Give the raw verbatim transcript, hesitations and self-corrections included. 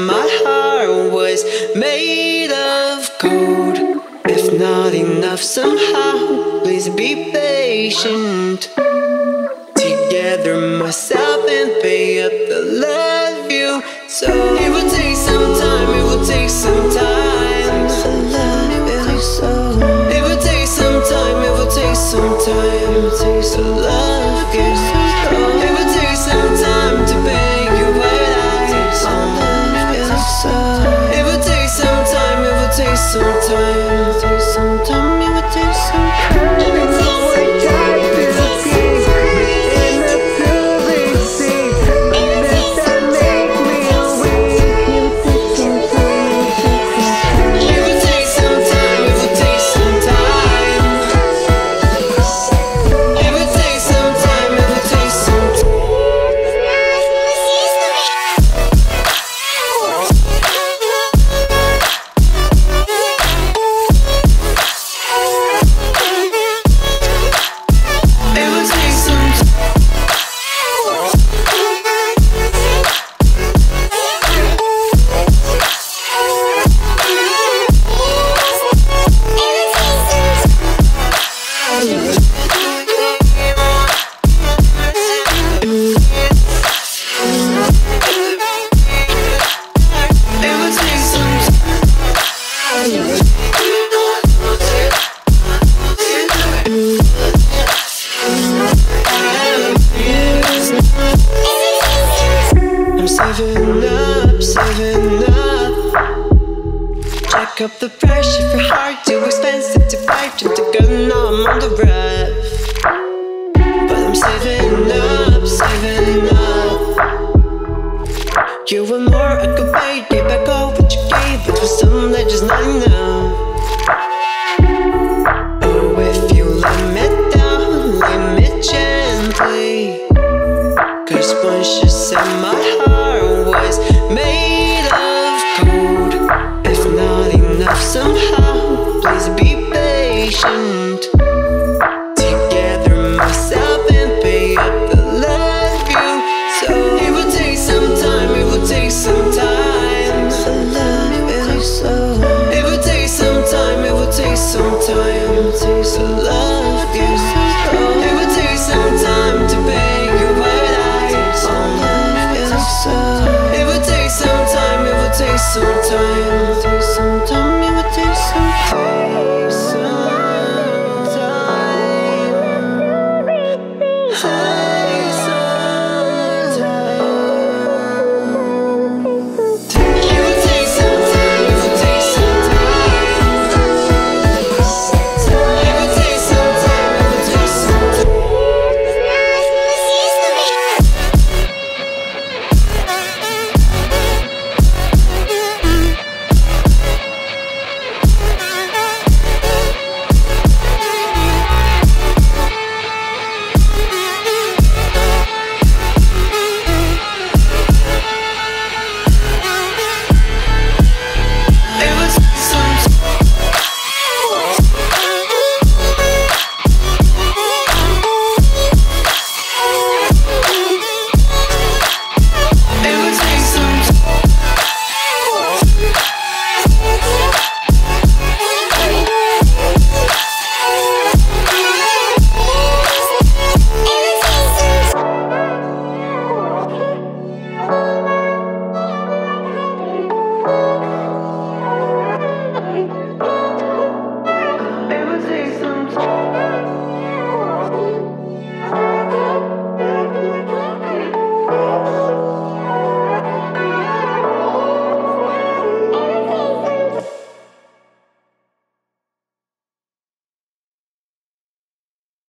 my heart was made of gold. If not enough somehow, please be patient. Together myself and pay up the love you. So it will take some time, it will take some time. It will take some time, it will take some time to love you. It will take some time to pay you what I owe. It will take some time, it will take some time. It will take some time, it will take some time. I'm saving up, saving up. Jack up the price if your heart too expensive to fight. Jump the gun, now I'm on the ref. But I'm saving up, saving up. You want more, I could pay. Give back all what you gave, but for some that just not enough. Oh, if you let me down, let me gently. Cause once you said my heart was made of gold. If not enough somehow, please be patient. Together myself and pay up the love you. So it will take some time, it will take some time. It will take some time, it will take some time to love you. It will take some time to pay you what I owe. It will take some time, it will take some time.